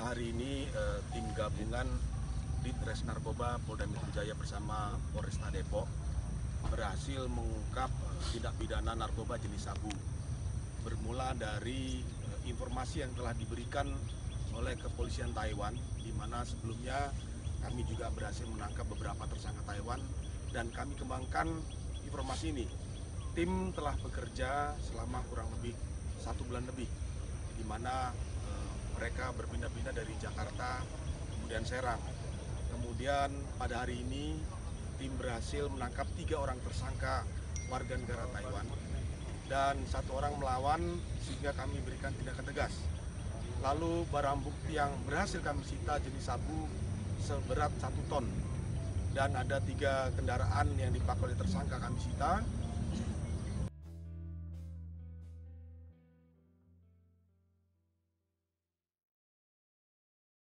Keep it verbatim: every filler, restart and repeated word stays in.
hari ini eh, tim gabungan Ditres Narkoba Polda Metro Jaya bersama Polresta Depok berhasil mengungkap eh, tindak pidana narkoba jenis sabu. Bermula dari eh, informasi yang telah diberikan oleh kepolisian Taiwan, di mana sebelumnya kami juga berhasil menangkap beberapa tersangka Taiwan, dan kami kembangkan informasi ini. Tim telah bekerja selama kurang lebih satu bulan lebih, di mana eh, mereka berpindah-pindah dari Jakarta, kemudian Serang. Kemudian pada hari ini tim berhasil menangkap tiga orang tersangka warga negara Taiwan dan satu orang melawan, sehingga kami berikan tindakan tegas. Lalu barang bukti yang berhasil kami sita jenis sabu seberat satu ton, dan ada tiga kendaraan yang dipakai oleh tersangka kami sita,